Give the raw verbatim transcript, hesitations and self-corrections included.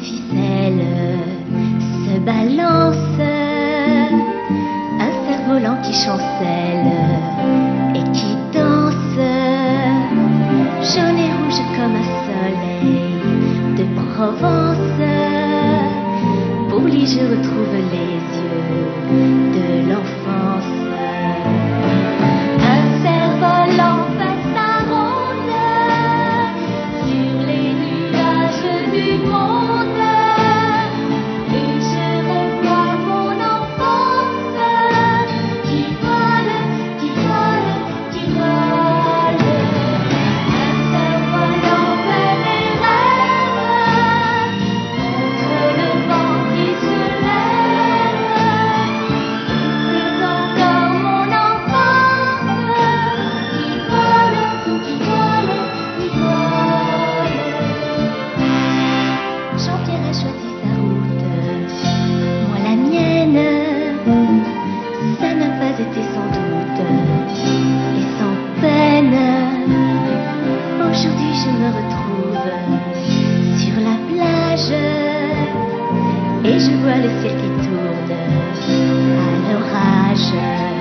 ficelle se balance, un cerf-volant qui chancelle et qui danse, jaune et rouge comme un soleil de Provence. Pour lui je retrouve les yeux de l'enfance. Un cerf-volant fait sa ronde sur les nuages du monde, et je revois mon enfance qui vole, qui vole, qui vole. Un cerf-volant fait mes rêves contre le vent qui se lève. C'est encore mon enfance qui vole, qui vole, qui vole. Jean-Pierre a choisi sa route, moi la mienne. Ça n'a pas été sans doute et sans peine. Aujourd'hui je me retrouve sur la plage et je vois le ciel qui tourne à l'orage.